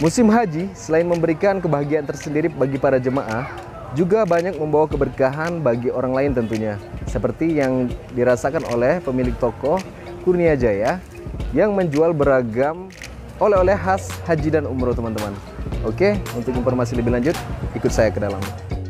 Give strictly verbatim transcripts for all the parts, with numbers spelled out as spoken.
Musim haji selain memberikan kebahagiaan tersendiri bagi para jemaah, juga banyak membawa keberkahan bagi orang lain tentunya. Seperti yang dirasakan oleh pemilik toko Kurnia Jaya yang menjual beragam oleh-oleh khas haji dan umroh, teman-teman. Oke, untuk informasi lebih lanjut, ikut saya ke dalam.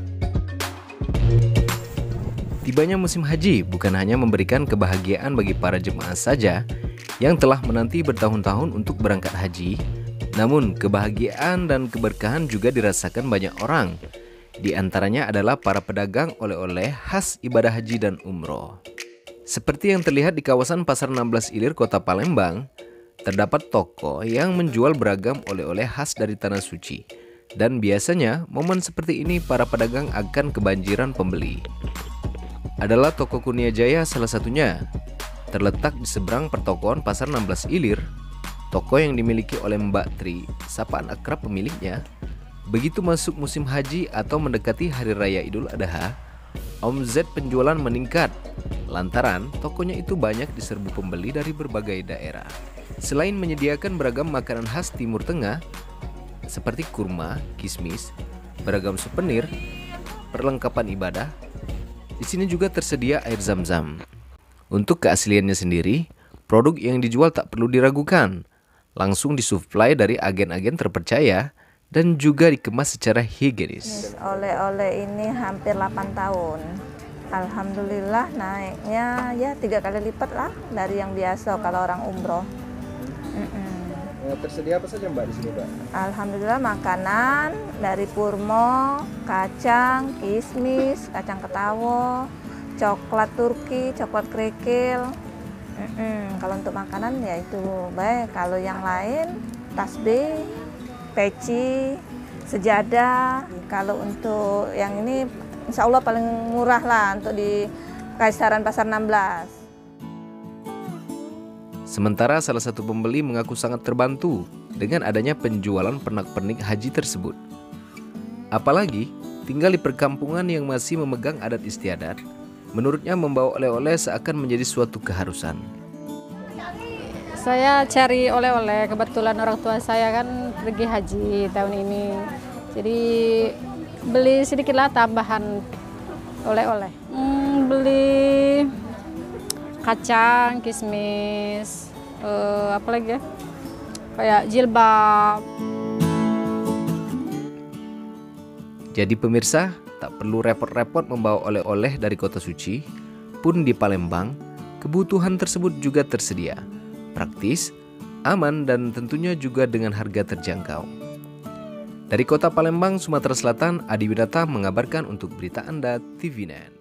Tibanya musim haji bukan hanya memberikan kebahagiaan bagi para jemaah saja yang telah menanti bertahun-tahun untuk berangkat haji, namun kebahagiaan dan keberkahan juga dirasakan banyak orang. Di antaranya adalah para pedagang oleh-oleh khas ibadah haji dan umroh. Seperti yang terlihat di kawasan Pasar enam belas Ilir, Kota Palembang, terdapat toko yang menjual beragam oleh-oleh khas dari Tanah Suci. Dan biasanya momen seperti ini para pedagang akan kebanjiran pembeli. Adalah toko Kurnia Jaya salah satunya. Terletak di seberang pertokoan Pasar enam belas Ilir, toko yang dimiliki oleh Mbak Tri, sapaan akrab pemiliknya. Begitu masuk musim haji atau mendekati Hari Raya Idul Adha, omzet penjualan meningkat. Lantaran tokonya itu banyak diserbu pembeli dari berbagai daerah. Selain menyediakan beragam makanan khas Timur Tengah, seperti kurma, kismis, beragam souvenir, perlengkapan ibadah, di sini juga tersedia air zam-zam. Untuk keasliannya sendiri, produk yang dijual tak perlu diragukan. Langsung disuplai dari agen-agen terpercaya dan juga dikemas secara higienis. Oleh-oleh ini hampir delapan tahun. Alhamdulillah naiknya ya tiga kali lipat lah dari yang biasa kalau orang umroh. Mm-mm. Tersedia apa saja Mbak di sini, Mbak? Alhamdulillah makanan dari purmo, kacang, kismis, kacang ketawo, coklat Turki, coklat kerikil. Mm-mm. Kalau untuk makanan ya itu baik. Kalau yang lain tasbih, peci, sejadah. Kalau untuk yang ini insya Allah paling murah lah untuk di Kaisaran Pasar enam belas. Sementara salah satu pembeli mengaku sangat terbantu dengan adanya penjualan pernak-pernik haji tersebut. Apalagi tinggal di perkampungan yang masih memegang adat istiadat, menurutnya membawa oleh-oleh seakan menjadi suatu keharusan. Saya cari oleh-oleh, kebetulan orang tua saya kan pergi haji tahun ini. Jadi beli sedikitlah tambahan oleh-oleh. Hmm, beli kacang, kismis, uh, apa lagi ya? Kayak jilbab. Jadi pemirsa, tak perlu repot-repot membawa oleh-oleh dari kota suci, pun di Palembang, kebutuhan tersebut juga tersedia. Praktis, aman, dan tentunya juga dengan harga terjangkau. Dari kota Palembang, Sumatera Selatan, Adi Widata mengabarkan untuk Berita Anda T V Net.